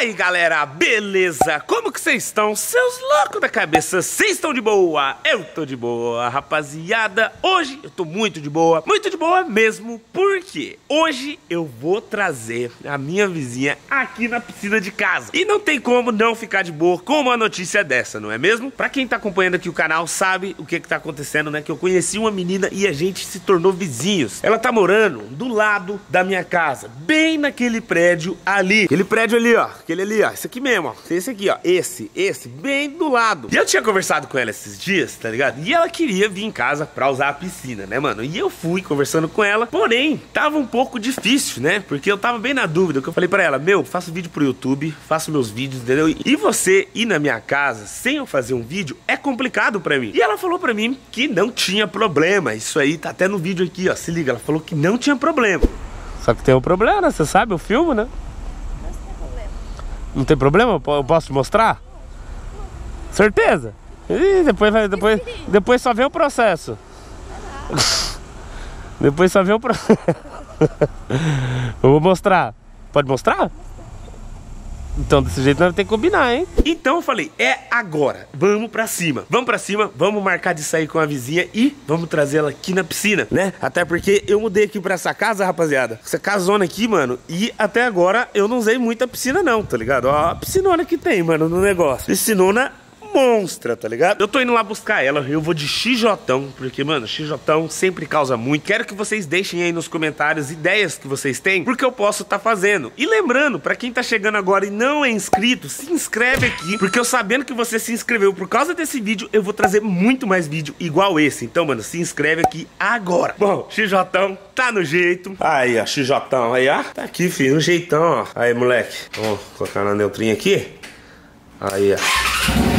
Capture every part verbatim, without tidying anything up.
aí galera, beleza? Como que vocês estão? Seus loucos da cabeça, vocês estão de boa? Eu tô de boa, rapaziada. Hoje eu tô muito de boa, muito de boa mesmo. Porque hoje eu vou trazer a minha vizinha aqui na piscina de casa. E não tem como não ficar de boa com uma notícia dessa, não é mesmo? Pra quem tá acompanhando aqui o canal sabe o que que tá acontecendo, né? Que eu conheci uma menina e a gente se tornou vizinhos. Ela tá morando do lado da minha casa, bem naquele prédio ali. Aquele prédio ali, ó. Aquele ali, ó. Esse aqui mesmo, ó. Esse aqui, ó. Esse, esse, bem do lado. E eu tinha conversado com ela esses dias, tá ligado? E ela queria vir em casa pra usar a piscina, né, mano? E eu fui conversando com ela, porém, tava um pouco difícil, né? Porque eu tava bem na dúvida, que eu falei pra ela, meu, faço vídeo pro YouTube, faço meus vídeos, entendeu? E você ir na minha casa sem eu fazer um vídeo é complicado pra mim. E ela falou pra mim que não tinha problema. Isso aí tá até no vídeo aqui, ó. Se liga, ela falou que não tinha problema. Só que tem um problema, né? Você sabe, eu filmo, né? Não tem problema? Eu posso te mostrar? Certeza? E depois, vai, depois, depois só vê o processo. Depois só vê o processo. Eu vou mostrar. Pode mostrar? Então desse jeito nós temos que combinar, hein? Então eu falei, é agora. Vamos pra cima. Vamos pra cima, vamos marcar de sair com a vizinha e vamos trazer ela aqui na piscina, né? Até porque eu mudei aqui pra essa casa, rapaziada. Essa casona aqui, mano. E até agora eu não usei muita piscina não, tá ligado? Ó a piscinona que tem, mano, no negócio. Piscinona monstra, tá ligado? Eu tô indo lá buscar ela, eu vou de xijotão, porque, mano, xijotão sempre causa muito. Quero que vocês deixem aí nos comentários ideias que vocês têm, porque eu posso tá fazendo. E lembrando, pra quem tá chegando agora e não é inscrito, se inscreve aqui, porque eu sabendo que você se inscreveu por causa desse vídeo, eu vou trazer muito mais vídeo igual esse. Então, mano, se inscreve aqui agora. Bom, xijotão tá no jeito. Aí, ó, xijotão, aí, ó. Tá aqui, filho, no jeitão, ó. Aí, moleque. Vamos colocar na neutrinha aqui. Aí, ó.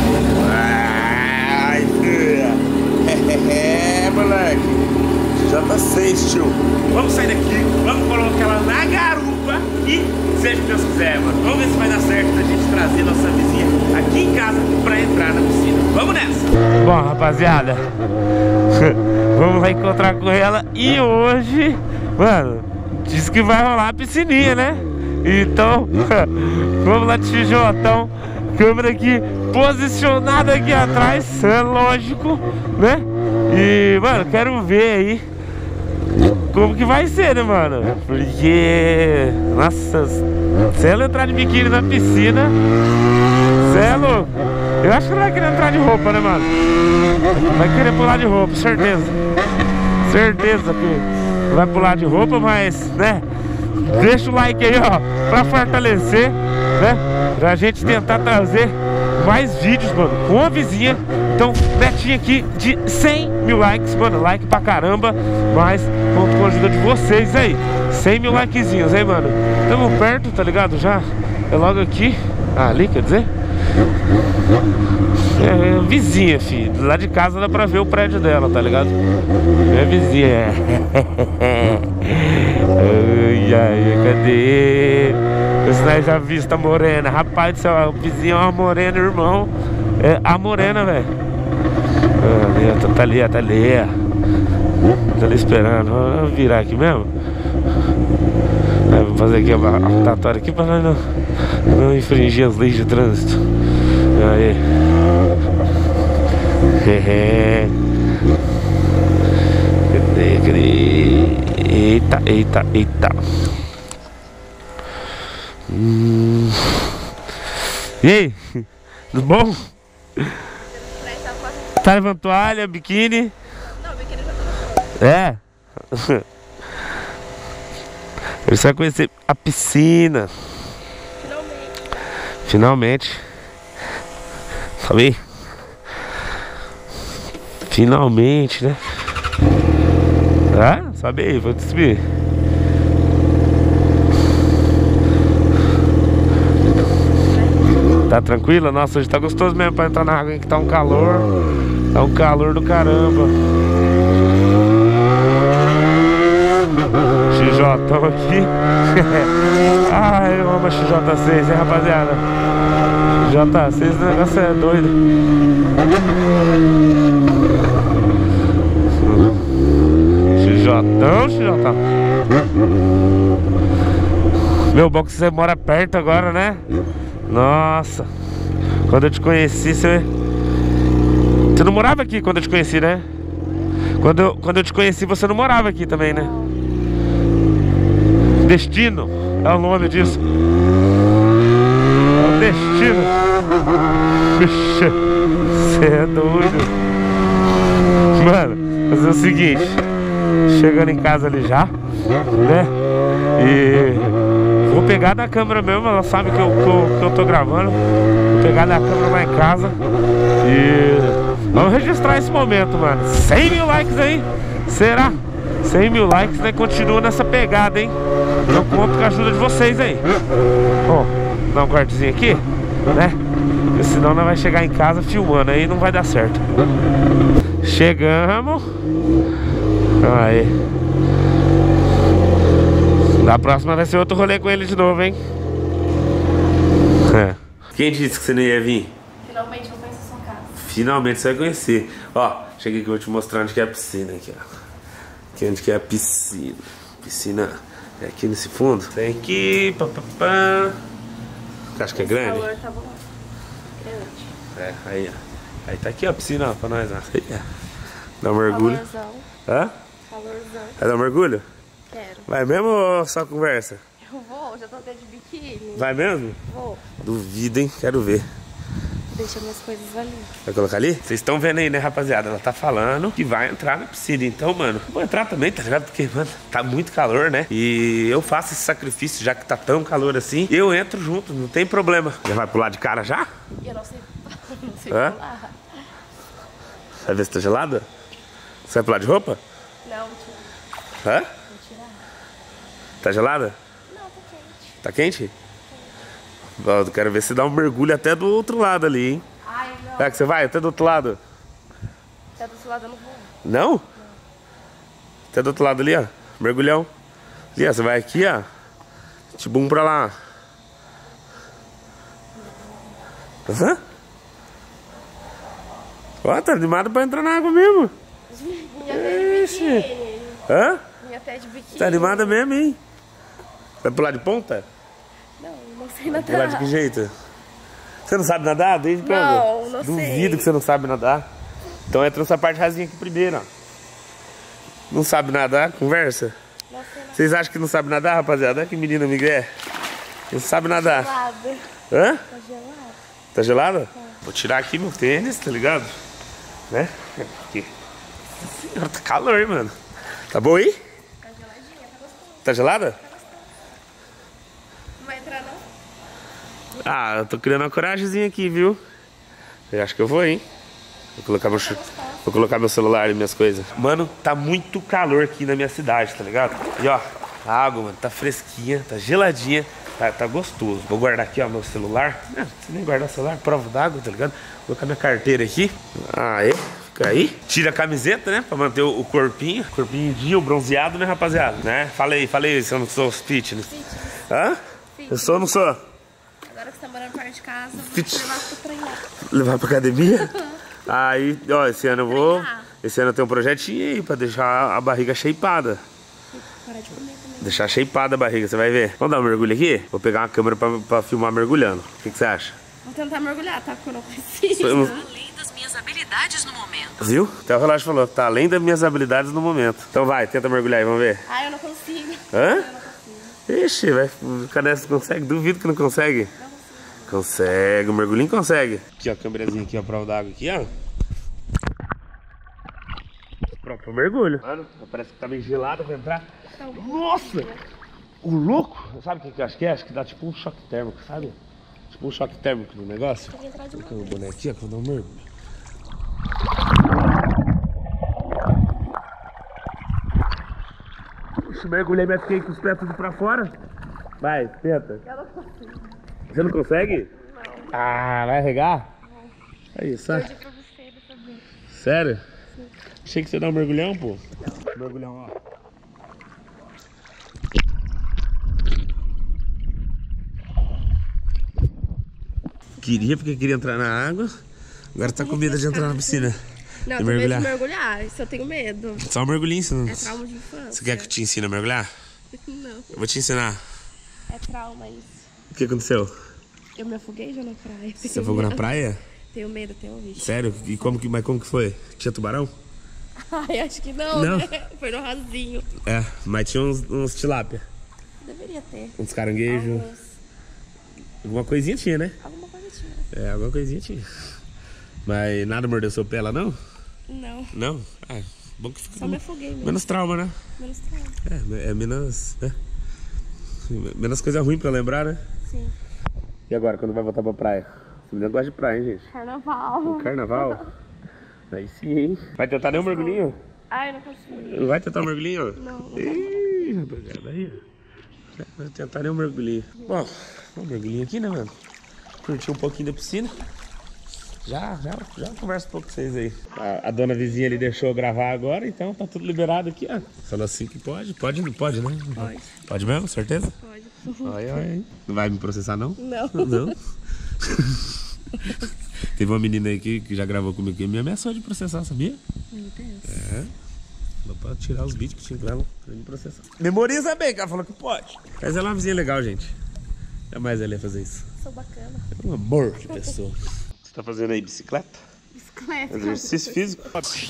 Ai, filha. É, moleque. Já tá seis, tio. Vamos sair daqui, vamos colocar ela na garupa e seja o que Deus quiser, mano. Vamos ver se vai dar certo a gente trazer nossa vizinha aqui em casa pra entrar na piscina. Vamos nessa. Bom, rapaziada, vamos lá encontrar com ela. E hoje, mano, diz que vai rolar a piscininha, né? Então, vamos lá de xijotão. Câmera aqui posicionada aqui atrás, é lógico, né? E, mano, quero ver aí como que vai ser, né, mano? Porque, nossa, se ela entrar de biquíni na piscina, cê é louco. Eu acho que ela vai querer entrar de roupa, né, mano? Vai querer pular de roupa, certeza. Certeza que vai pular de roupa, mas, né? Deixa o like aí, ó, pra fortalecer, né? Pra gente tentar trazer mais vídeos, mano, com a vizinha. Então, metinha aqui de cem mil likes, mano, like pra caramba. Mas, conto com a ajuda de vocês aí. cem mil likezinhos, hein, mano. Tamo perto, tá ligado? Já é logo aqui. Ah, ali, quer dizer? É, é vizinha, filho. Lá de casa dá pra ver o prédio dela, tá ligado? É vizinha. Ai, ai, cadê? Esse daí já visto a morena. Rapaz do céu, a vizinha é uma morena, irmão. É a morena, velho. Ah, tá ali, tá ali. Tá ali esperando. Vamos virar aqui mesmo. Vamos fazer aqui a rotatória aqui pra não, não infringir as leis de trânsito. Aí. Cadê, cadê? Eita, eita, eita. Hum. E aí? Tudo bom? Tá levando toalha, biquíni? Não, biquíni já tá. É? Você vai conhecer a piscina. Finalmente. Finalmente. Sabe? Finalmente, né? Ah, sabe aí, vou te subir. Tá tranquila? Nossa, hoje tá gostoso mesmo pra entrar na água, que tá um calor. Tá um calor do caramba. Xijotão aqui. Ai, eu amo a X J seis, hein, rapaziada? X J seis, o negócio é doido. Xijotão, xijotão. Meu bom que você mora perto agora, né? Nossa. Quando eu te conheci, você... Você não morava aqui quando eu te conheci, né? Quando eu, quando eu te conheci, você não morava aqui também, né? Destino é o nome disso. É o destino. Puxa, você é doido. Mano, fazer o seguinte. Chegando em casa ali já, né? E vou pegar na câmera mesmo. Ela sabe que eu, que eu, que eu tô gravando. Vou pegar na câmera lá em casa e vamos registrar esse momento, mano. cem mil likes aí. Será? cem mil likes, né? Continua nessa pegada, hein? Eu conto com a ajuda de vocês aí. Ó, dá um cortezinho aqui, né? Porque senão nós vai chegar em casa filmando, aí não vai dar certo. Chegamos. Aí. Da próxima vai ser outro rolê com ele de novo, hein? É. Quem disse que você não ia vir? Finalmente eu conheço a sua casa. Finalmente você vai conhecer. Ó, cheguei aqui, eu vou te mostrar onde que é a piscina aqui, ó. Aqui onde que é a piscina. Piscina é aqui nesse fundo. Tem aqui, papapá. Acho que é grande? O calor tá bom. Grande. É, aí, ó. Aí tá aqui ó, a piscina, ó, pra nós, ó. Aí, ó. Dá um mergulho. Calorzão. Hã? Calorzão. Vai dar um mergulho? Quero. Vai mesmo ou só conversa? Eu vou, já tô até de biquíni. Vai mesmo? Vou. Duvido, hein? Quero ver. Deixa minhas coisas ali. Vai colocar ali? Vocês estão vendo aí, né, rapaziada? Ela tá falando que vai entrar na piscina. Então, mano, vou entrar também, tá ligado? Porque, mano, tá muito calor, né? E eu faço esse sacrifício, já que tá tão calor assim. Eu entro junto, não tem problema. Já vai pular de cara já? Eu não sei, não sei Hã? pular. Vai ver se tá gelada? Você vai pular de roupa? Não, vou tirar. Hã? Vou tirar. Tá gelada? Não, tá quente. Tá quente? Ó, eu quero ver se dá um mergulho até do outro lado ali, hein? Ai, não. É que você vai até do outro lado? Até do outro lado eu não vou. Não? Não. Até do outro lado ali, ó. Mergulhão. Ali, ó. Você vai aqui, ó. Tibum pra lá. Hã? Ó, tá animado pra entrar na água mesmo. Minha até de biquíni. Hã? Minha até de biquíni. Tá animada mesmo, hein? Vai pular de ponta? Não, não sei nadar. Pular de que jeito? Você não sabe nadar? Desde quando? Não, não sei. Duvido que você não sabe nadar. Então entra nessa parte rasinha aqui primeiro, ó. Não sabe nadar? Conversa. Não sei nadar. Vocês acham que não sabe nadar, rapaziada? Olha que menina Miguel. Não sabe nadar. Gelada. Hã? Tá gelado. Tá gelada? Tá. Vou tirar aqui meu tênis, tá ligado? Né? Aqui. Senhora, tá calor, mano. Tá bom aí? Tá geladinha, tá gostoso. Tá gelada? Tá gostoso. Não vai entrar, não? Ah, eu tô criando uma coragemzinha aqui, viu? Eu acho que eu vou, hein? Vou colocar meu, vou colocar meu celular e minhas coisas. Mano, tá muito calor aqui na minha cidade, tá ligado? E ó, a água, mano, tá fresquinha, tá geladinha, tá, tá gostoso. Vou guardar aqui, ó, meu celular. Não, se nem guardar o celular, prova d'água, tá ligado? Vou colocar minha carteira aqui. Aí, fica aí. Tira a camiseta, né? Pra manter o, o corpinho. Corpinho dia, o bronzeado, né, rapaziada? Né? Falei, falei se eu não sou fitness. Fitness. Hã? Fitness. Eu sou ou não sou? Agora que você tá morando perto de casa, vou Fit... te levar pra treinar. Levar pra academia? Aí, ó, esse ano eu vou... Treinar. Esse ano eu tenho um projetinho aí pra deixar a barriga shapeada. Parar de comer também. Deixar shapeada a barriga, você vai ver. Vamos dar um mergulho aqui? Vou pegar uma câmera pra, pra filmar mergulhando. O que, que você acha? Vou tentar mergulhar, tá? Porque eu não preciso. Eu não... Além das minhas habilidades no momento. Viu? Até o relógio falou, tá além das minhas habilidades no momento. Então vai, tenta mergulhar aí, vamos ver. Ah, eu não consigo. Hã? Eu não consigo. Ixi, vai ficar nessa, consegue? Duvido que não consegue. Não consigo. Consegue, o mergulhinho consegue. Aqui, ó, a câmerazinha aqui, ó, prova d'água aqui, ó. Pronto, pro mergulho. Mano, parece que tá meio gelado pra entrar. Não. Nossa! O louco, sabe o que, que eu acho que é? Acho que dá tipo um choque térmico, sabe? Tipo um choque térmico no negócio. Tem que entrar de Coloca o boné aqui, ó, que eu vou dar um mergulho. Ixi, mergulhei, mas fiquei com os pés tudo pra fora. Vai, tenta. Eu não consigo. Você não consegue? Não. Ah, vai regar? Não. Aí, só. Perdi pra você dessa vez. Sério? Sim. Achei que você dá um mergulhão, pô. Não. Mergulhão, ó. Queria porque queria entrar na água. Agora tá com medo de entrar na piscina. Não, de eu tenho medo mergulhar. de mergulhar. Isso eu tenho medo. Só um mergulhinho, você não... É trauma de infância. Você quer que eu te ensine a mergulhar? Não. Eu vou te ensinar. É trauma isso. O que aconteceu? Eu me afoguei já na praia. Você afogou na praia? Tenho medo até hoje. Sério? E como que, mas como que foi? Tinha tubarão? Ai, acho que não, Não. né? Foi no rasinho. É, mas tinha uns, uns tilápia. Deveria ter. Uns caranguejos. Alguns... Alguma coisinha tinha, né? Alguma coisa tinha. É, alguma coisinha tinha. Mas nada mordeu seu pé lá, não? Não. Não? Ah, bom que fica... Só me afoguei mesmo. Menos trauma, né? Menos trauma. É, é menos... Né? Menos coisa ruim pra lembrar, né? Sim. E agora, quando vai voltar pra praia? Você não gosta de praia, hein, gente? Carnaval. No carnaval? Aí sim, hein? Vai tentar nem um mergulhinho? Ai, não consigo. Não vai tentar um mergulhinho? Não, não. Ih, rapaziada, aí, ó. Não vai tentar nem um mergulhinho. Bom, um mergulhinho aqui, né, mano? Curtir um pouquinho da piscina. Já, já, já converso um pouco com vocês aí. A, a dona vizinha ali deixou eu gravar agora, então tá tudo liberado aqui, ó. Falou assim que pode. Pode, não pode, né? Pode. Pode mesmo? Certeza? Pode. Olha, olha. Não vai me processar, não? Não. Não? Teve uma menina aí que, que já gravou comigo que me ameaçou de processar, sabia? Meu Deus. É. Dá pra tirar os vídeos que tinha pra ela pra me processar. Memoriza bem, que ela falou que pode. Mas ela é uma vizinha legal, gente. Jamais ela ia fazer isso. Sou bacana. É um amor de pessoa. Você tá fazendo aí bicicleta? Bicicleta. Exercício físico?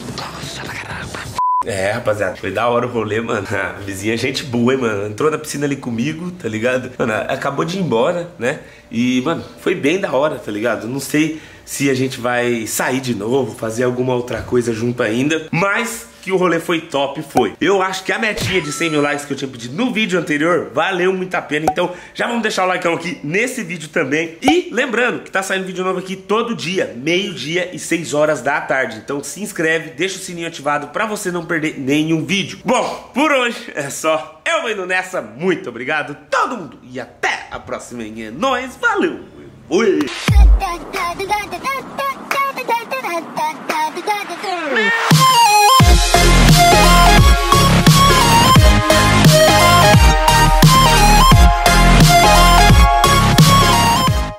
É, rapaziada, foi da hora o rolê, mano. A vizinha é gente boa, hein, mano. Entrou na piscina ali comigo, tá ligado? Mano, acabou de ir embora, né? E, mano, foi bem da hora, tá ligado? Não sei se a gente vai sair de novo, fazer alguma outra coisa junto ainda, mas que o rolê foi top, foi. Eu acho que a metinha de cem mil likes que eu tinha pedido no vídeo anterior valeu muito a pena, então já vamos deixar o like aqui nesse vídeo também. E lembrando que tá saindo vídeo novo aqui todo dia, meio-dia e seis horas da tarde. Então se inscreve, deixa o sininho ativado pra você não perder nenhum vídeo. Bom, por hoje é só. Eu vou indo nessa, muito obrigado todo mundo e até a próxima. É nóis, valeu! Fui!